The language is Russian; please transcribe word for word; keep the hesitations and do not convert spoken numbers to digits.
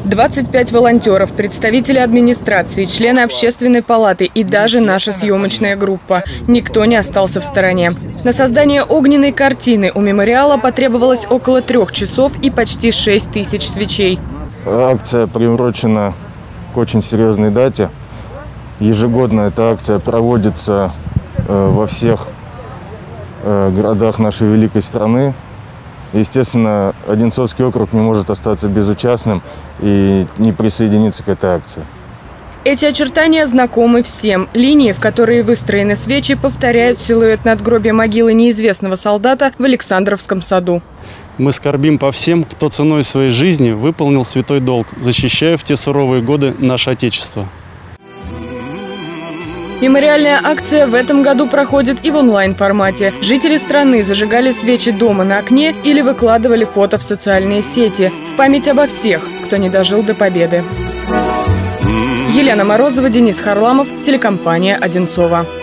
двадцать пять волонтеров, представители администрации, члены общественной палаты и даже наша съемочная группа. Никто не остался в стороне. На создание огненной картины у мемориала потребовалось около трех часов и почти шесть тысяч свечей. Акция приурочена к очень серьезной дате. Ежегодно эта акция проводится во всех городах нашей великой страны. Естественно, Одинцовский округ не может остаться безучастным и не присоединиться к этой акции. Эти очертания знакомы всем. Линии, в которые выстроены свечи, повторяют силуэт надгробия могилы неизвестного солдата в Александровском саду. Мы скорбим по всем, кто ценой своей жизни выполнил святой долг, защищая в те суровые годы наше Отечество. Мемориальная акция в этом году проходит и в онлайн-формате. Жители страны зажигали свечи дома на окне или выкладывали фото в социальные сети в память обо всех, кто не дожил до победы. Елена Морозова, Денис Харламов, телекомпания «Одинцово».